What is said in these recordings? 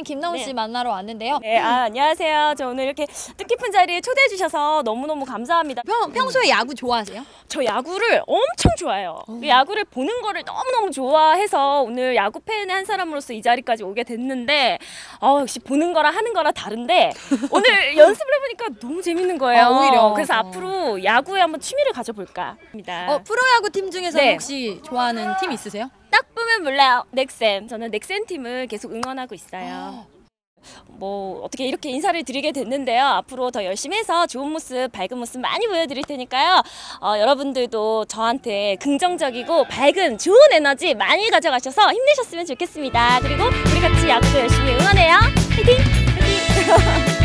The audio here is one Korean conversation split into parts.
팀장님 김나훈 씨 만나러 왔는데요. 네, 안녕하세요. 저 오늘 이렇게 뜻깊은 자리에 초대해 주셔서 너무너무 감사합니다. 평소에 야구 좋아하세요? 저 야구를 엄청 좋아해요. 야구를 보는 거를 너무너무 좋아해서 오늘 야구 팬의 한 사람으로서 이 자리까지 오게 됐는데 역시 보는 거랑 하는 거랑 다른데 오늘 연습을 해보니까 너무 재밌는 거예요. 오히려. 그래서 앞으로 야구에 한번 취미를 가져볼까 합니다. 프로야구 팀 중에서 네. 혹시 좋아하는 팀 있으세요? 딱 보면 몰라요. 넥센. 저는 넥센 팀을 계속 응원하고 있어요. 뭐 어떻게 이렇게 인사를 드리게 됐는데요. 앞으로 더 열심히 해서 좋은 모습, 밝은 모습 많이 보여드릴 테니까요. 여러분들도 저한테 긍정적이고 밝은 좋은 에너지 많이 가져가셔서 힘내셨으면 좋겠습니다. 그리고 우리 같이 야구도 열심히 응원해요. 화이팅! 화이팅!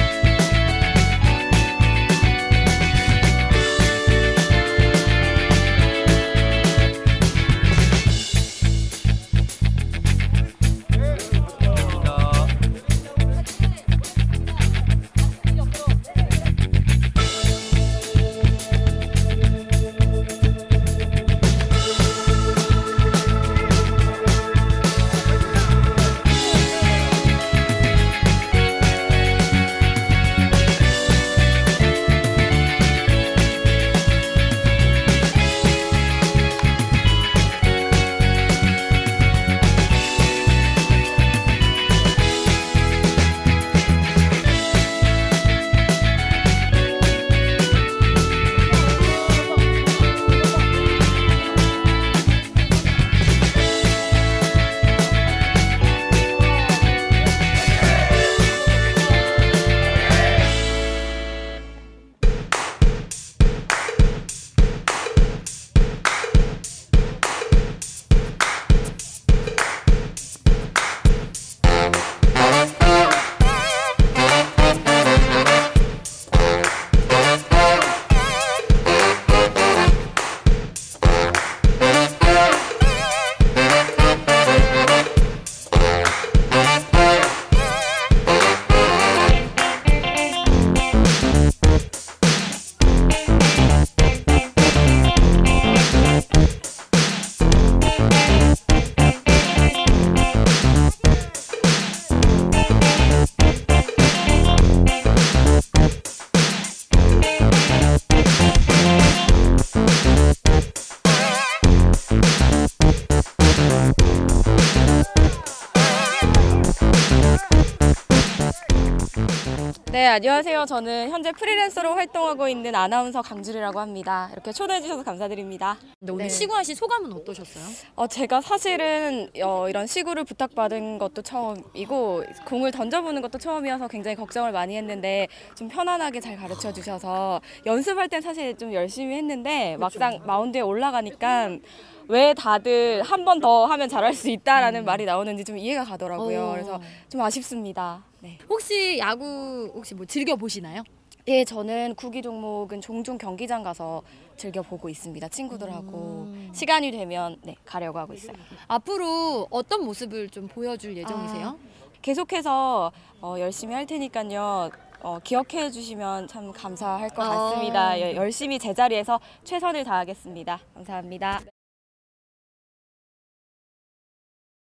네, 안녕하세요. 저는 현재 프리랜서로 활동하고 있는 아나운서 강주리라고 합니다. 이렇게 초대해 주셔서 감사드립니다. 근데 오늘 시구하신 소감은 어떠셨어요? 제가 사실은 이런 시구를 부탁받은 것도 처음이고 공을 던져보는 것도 처음이어서 굉장히 걱정을 많이 했는데 좀 편안하게 잘 가르쳐 주셔서 연습할 땐 사실 좀 열심히 했는데 막상 마운드에 올라가니까 왜 다들 한 번 더 하면 잘할 수 있다라는 말이 나오는지 좀 이해가 가더라고요. 그래서 좀 아쉽습니다. 네. 혹시 야구 뭐 즐겨 보시나요? 예, 저는 구기 종목은 종종 경기장 가서 즐겨 보고 있습니다. 친구들하고 시간이 되면 가려고 하고 있어요. 앞으로 어떤 모습을 좀 보여줄 예정이세요? 계속해서 열심히 할 테니까요. 기억해 주시면 참 감사할 것 같습니다. 열심히 제자리에서 최선을 다하겠습니다. 감사합니다.